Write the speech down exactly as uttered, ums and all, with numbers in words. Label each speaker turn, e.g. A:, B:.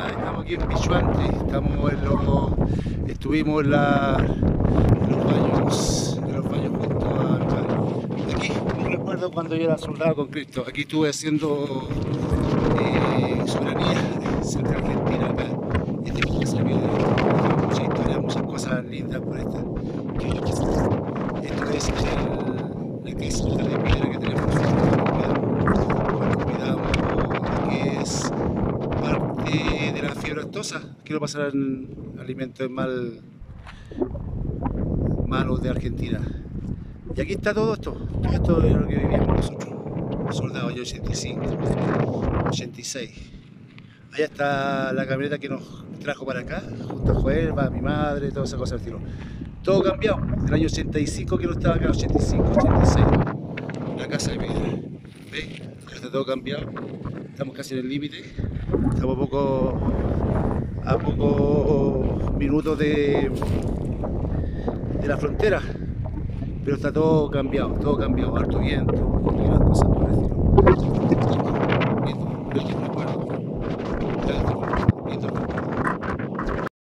A: Ya, estamos aquí en Pichuante, estamos en los, estuvimos en, la, en los baños, en los baños junto a mi padre. Aquí me recuerdo cuando yo era soldado con Cristo, aquí estuve haciendo eh, soberanía centro Argentina acá. Este es mi casa, muchas historias, muchas cosas lindas por esta. Que yo quise. Esto es el, la casita de piedra que tenemos. Cuando cuidamos lo que es parte de la fiebre aftosa, que no pasarán alimentos mal malos de Argentina. Y aquí está todo esto, todo esto es lo que vivíamos nosotros, soldados, yo ochenta y cinco, ochenta y seis. Allá está la camioneta que nos trajo para acá, junto a Joel, va mi madre, todas esas cosas del estilo. Todo cambiado, el año ochenta y cinco que no estaba acá, ochenta y cinco, ochenta y seis, la casa de piedra. ¿Veis? Ya está todo cambiado, estamos casi en el límite, estamos a poco, a pocos minutos de, de la frontera, pero está todo cambiado, todo cambiado, harto viento y las cosas por el estilo.